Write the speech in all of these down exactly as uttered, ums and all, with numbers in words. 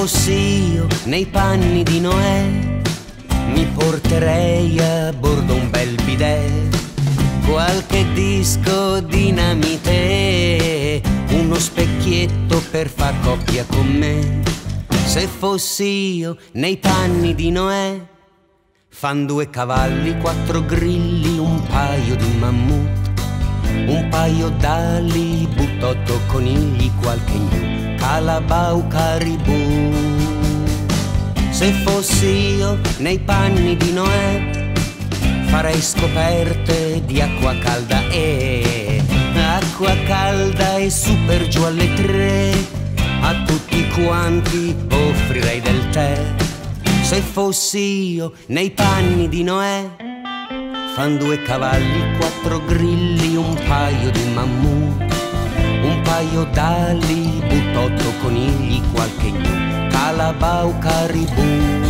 fossi io nei panni di Noè, mi porterei a bordo un bel bidet, qualche disco dinamite, uno specchietto per far coppia con me. Se fossi io nei panni di Noè, fan due cavalli, quattro grilli, un paio di mammut, un paio d'ali, buttotto conigli, qualche gnu, calabau, caribù. Se fossi io nei panni di Noè, farei scoperte di acqua calda e acqua calda e su per giù alle tre, a tutti quanti offrirei del tè. Se fossi io nei panni di Noè, fan due cavalli, quattro grilli, un paio di mammut, un paio d'ali, buttotto conigli, qualche gnu, calabau, caribù.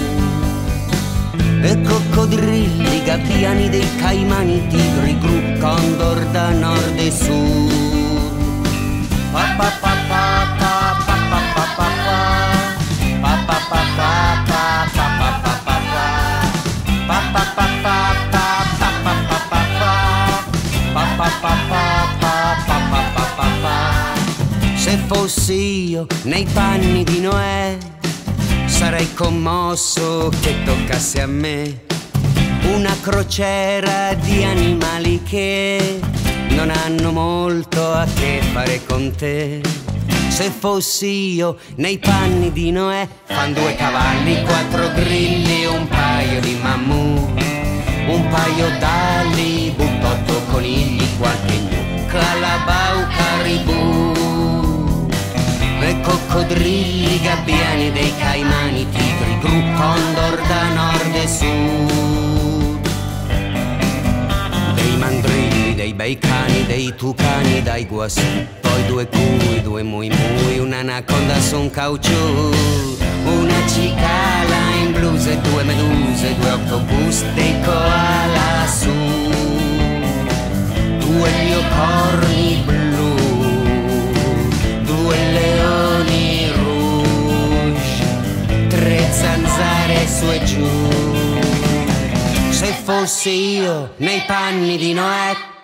E coccodrilli, gabbiani dei caimani, tigri, gru, condor da nord e sud. Pa pa pa pa pa pa pa pa pa pa pa pa pa pa pa pa pa pa pa. Se fossi io nei panni di Noè, sarei commosso che toccasse a me una crociera di animali che non hanno molto a che fare con te. Se fossi io nei panni di Noè, fan due cavalli, quattro grilli, un paio di mammut, un paio d'ali, buttotto conigli, qualche gnu, calabau, caribù. E coccodrilli, gabbiani dei caimani, tigri, gru, condor da nord e sud. Dei mandrilli, dei bei cani, dei tucani, dai guasù, poi due cui, due mui mui, un'anaconda su un caucciù, una cicala in blusa e due meduse, due autobus, dei koala su, due leopardi blu, due leoni rouge, tre zanzare su e giù. Se fossi io nei panni di Noè,